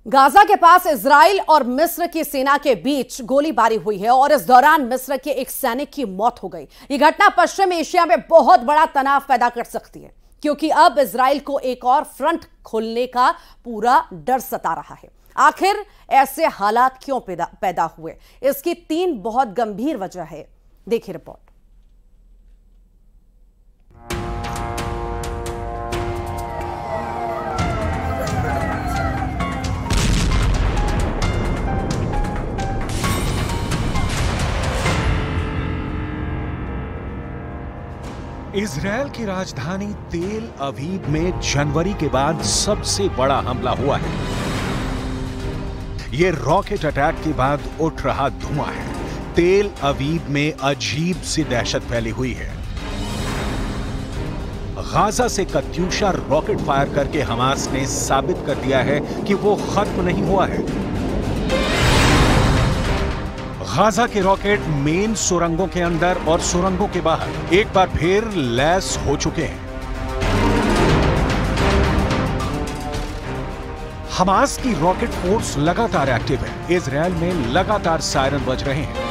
Gaza के पास Israel और मिस्र की सेना के बीच गोलीबारी हुई है और इस दौरान मिस्र के एक सैनिक की मौत हो गई। यह घटना पश्चिम एशिया में बहुत बड़ा तनाव पैदा कर सकती है, क्योंकि अब इजराइल को एक और फ्रंट खोलने का पूरा डर सता रहा है। आखिर ऐसे हालात क्यों पैदा हुए, इसकी 3 बहुत गंभीर वजह है। देखिए रिपोर्ट। इजरायल की राजधानी तेल अवीव में जनवरी के बाद सबसे बड़ा हमला हुआ है। यह रॉकेट अटैक के बाद उठ रहा धुआं है। तेल अवीव में अजीब सी दहशत फैली हुई है। गाजा से कत्यूशा रॉकेट फायर करके हमास ने साबित कर दिया है कि वो खत्म नहीं हुआ है। गाजा के रॉकेट मेन सुरंगों के अंदर और सुरंगों के बाहर एक बार फिर लैस हो चुके हैं। हमास की रॉकेट फोर्स लगातार एक्टिव है। इजरायल में लगातार सायरन बज रहे हैं।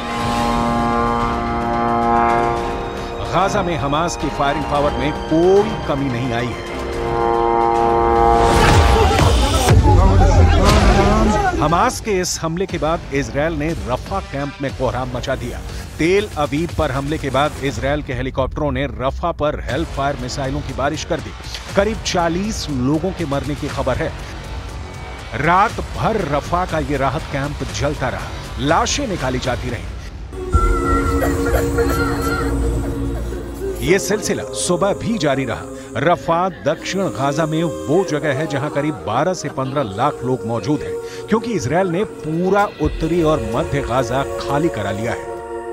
गाजा में हमास की फायरिंग पावर में कोई कमी नहीं आई है। हमास के इस हमले के बाद इजरायल ने रफा कैंप में कोहराम मचा दिया। तेल अवीव पर हमले के बाद इजरायल के हेलीकॉप्टरों ने रफा पर हेल फायर मिसाइलों की बारिश कर दी। करीब 40 लोगों के मरने की खबर है। रात भर रफा का यह राहत कैंप जलता रहा, लाशें निकाली जाती रहीं। यह सिलसिला सुबह भी जारी रहा। रफा दक्षिण गाजा में वो जगह है जहां करीब 12 से 15 लाख लोग मौजूद हैं, क्योंकि इजरायल ने पूरा उत्तरी और मध्य गाजा खाली करा लिया है।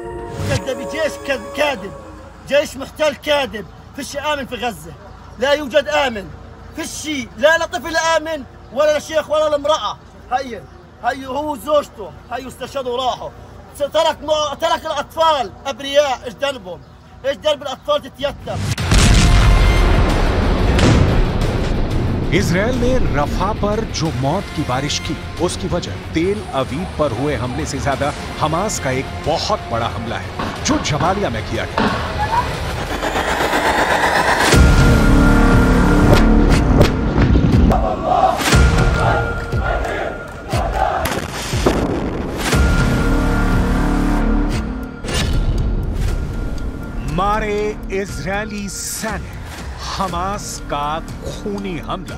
جيش محتل كاذب فيش آمن في غزة لا يوجد آمن فيش شيء لا لطفل آمن ولا لشيخ ولا لامرأة هي هو وزوجته هي استشهدوا وراحوا ترك الأطفال أبرياء إيش ذنبهم إيش ذنب الأطفال تتيتم। इजरायल ने रफा पर जो मौत की बारिश की, उसकी वजह तेल अवीव पर हुए हमले से ज्यादा हमास का एक बहुत बड़ा हमला है जो जबालिया में किया गया। मारे इजरायली सैनिक, हमास का खूनी हमला।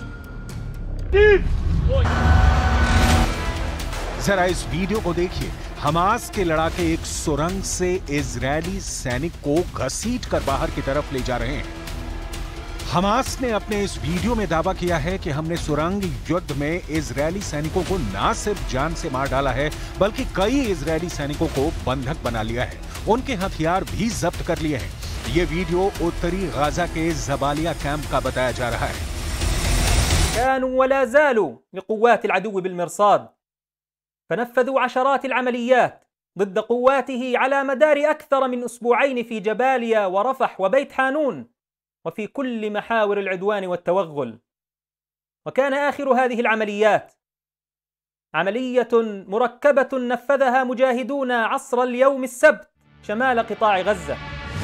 जरा इस वीडियो को देखिए। हमास के लड़ाके एक सुरंग से इजरायली सैनिक को घसीट कर बाहर की तरफ ले जा रहे हैं। हमास ने अपने इस वीडियो में दावा किया है कि हमने सुरंग युद्ध में इजरायली सैनिकों को न सिर्फ जान से मार डाला है, बल्कि कई इजरायली सैनिकों को बंधक बना लिया है। उनके हथियार भी जब्त कर लिए हैं। ये वीडियो उत्तरी गाजा के जबालिया कैंप का बताया जा रहा है। كانوا ولا زالوا لقوات العدو بالمرصاد، فنفذوا عشرات العمليات ضد قواته على مدار أكثر من أسبوعين في جباليا ورفح وبيت حانون وفي كل محاور العدوان والتوغل. وكان آخر هذه العمليات عملية مركبة نفذها مجاهدون عصر اليوم السبت شمال قطاع غزة.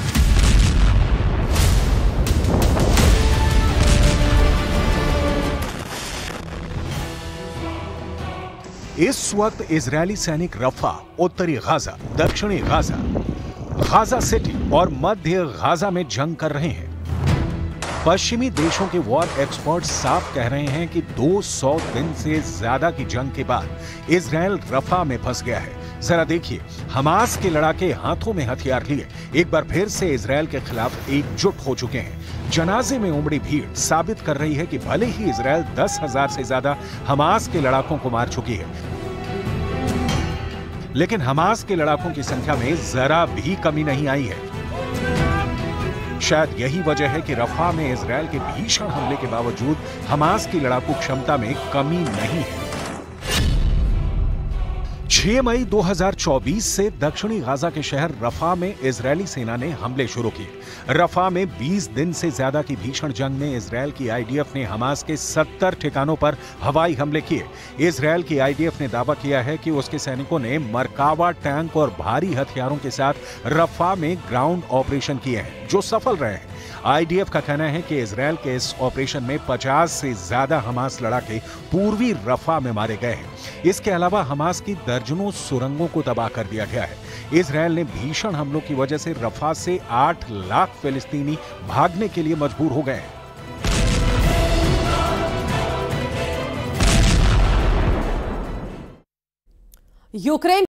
इस वक्त इजरायली सैनिक रफा, उत्तरी गाजा, दक्षिणी गाजा, गाजा सिटी और मध्य गाजा में जंग कर रहे हैं। पश्चिमी देशों के वॉर एक्सपर्ट साफ कह रहे हैं कि 200 दिन से ज्यादा की जंग के बाद इजरायल रफा में फंस गया है। जरा देखिए, हमास के लड़ाके हाथों में हथियार लिए एक बार फिर से इजरायल के खिलाफ एकजुट हो चुके हैं। जनाजे में उमड़ी भीड़ साबित कर रही है कि भले ही इजरायल 10,000 से ज्यादा हमास के लड़ाकों को मार चुकी है, लेकिन हमास के लड़ाकों की संख्या में जरा भी कमी नहीं आई है। शायद यही वजह है कि रफा में इजरायल के भीषण हमले के बावजूद हमास की लड़ाकू क्षमता में कमी नहीं है। 6 मई 2024 से दक्षिणी गाजा के शहर रफा में इजरायली सेना ने हमले शुरू किए। रफा में 20 दिन से ज्यादा की भीषण जंग में इजरायल की आईडीएफ ने हमास के 70 ठिकानों पर हवाई हमले किए। इजरायल की आईडीएफ ने दावा किया है कि उसके सैनिकों ने मरकावा टैंक और भारी हथियारों के साथ रफा में ग्राउंड ऑपरेशन किए हैं, जो सफल रहे हैं। आईडीएफ का कहना है कि इजरायल के इस ऑपरेशन में 50 से ज्यादा हमास लड़ाके पूर्वी रफा में मारे गए हैं। इसके अलावा हमास की दर्जनों सुरंगों को तबाह कर दिया गया है। इजरायल ने भीषण हमलों की वजह से रफा से 8 लाख फिलिस्तीनी भागने के लिए मजबूर हो गए हैं। यूक्रेन